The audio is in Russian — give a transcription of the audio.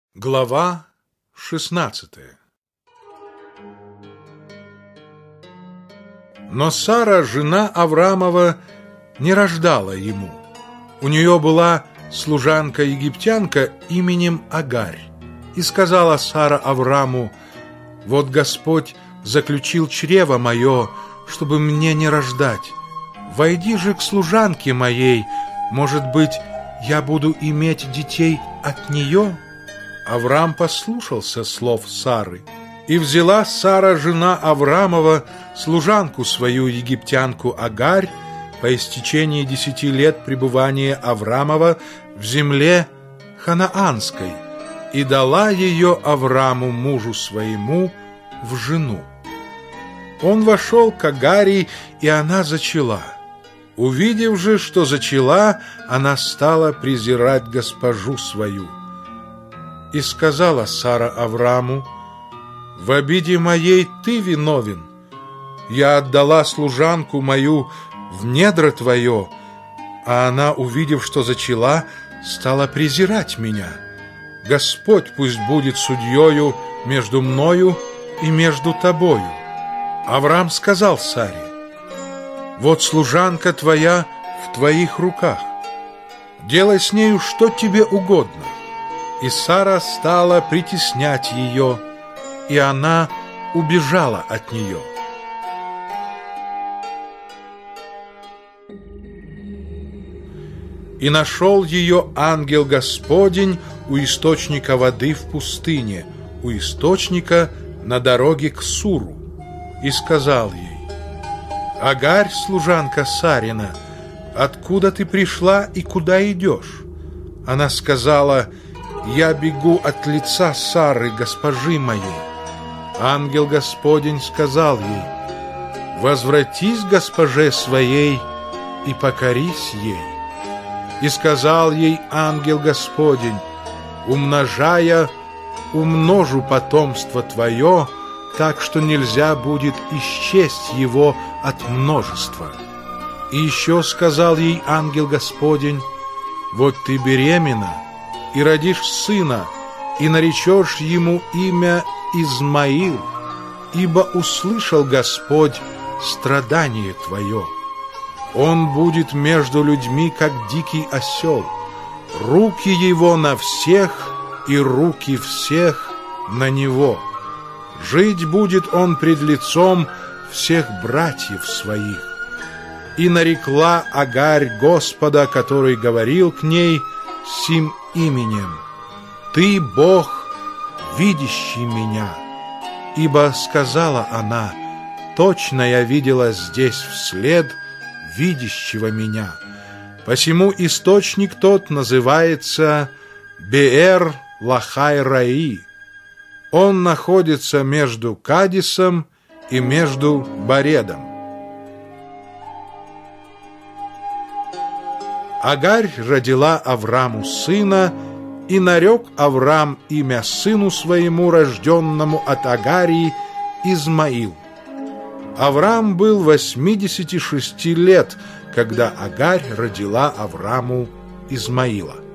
Глава 16. Но Сара, жена Авраамова, не рождала ему. У нее была служанка-египтянка именем Агарь. И сказала Сара Аврааму: «Вот Господь заключил чрево мое, чтобы мне не рождать. Войди же к служанке моей, может быть, я буду иметь детей от нее». Авраам послушался слов Сары, и взяла Сара, жена Авраамова, служанку свою, египтянку Агарь, по истечении 10 лет пребывания Авраамова в земле ханаанской, и дала ее Аврааму, мужу своему, в жену. Он вошел к Агари, и она зачала. Увидев же, что зачала, она стала презирать госпожу свою. И сказала Сара Аврааму: «В обиде моей ты виновен. Я отдала служанку мою в недра твое, а она, увидев, что зачала, стала презирать меня. Господь пусть будет судьею между мною и между тобою». Авраам сказал Саре: «Вот служанка твоя в твоих руках. Делай с нею что тебе угодно». И Сара стала притеснять ее, и она убежала от нее. И нашел ее ангел Господень у источника воды в пустыне, у источника на дороге к Суру, и сказал ей: «Агарь, служанка Сарина, откуда ты пришла и куда идешь?» Она сказала: «Я бегу от лица Сары, госпожи моей». Ангел Господень сказал ей: «Возвратись к госпоже своей и покорись ей». И сказал ей ангел Господень: «Умножая, умножу потомство твое, так что нельзя будет исчесть его от множества». И еще сказал ей ангел Господень: «Вот ты беременна и родишь сына, и наречешь ему имя Измаил, ибо услышал Господь страдание твое. Он будет между людьми, как дикий осел, руки его на всех, и руки всех на него. Жить будет он пред лицом всех братьев своих». И нарекла Агарь Господа, который говорил к ней, сим именем: «Ты Бог, видящий меня». Ибо сказала она: «Точно я видела здесь вслед видящего меня». Посему источник тот называется Беэр-Лахай-Раи. Он находится между Кадисом и между Баредом. Агарь родила Аврааму сына, и нарек Авраам имя сыну своему, рожденному от Агарии, Измаил. Авраам был 86 лет, когда Агарь родила Аврааму Измаила.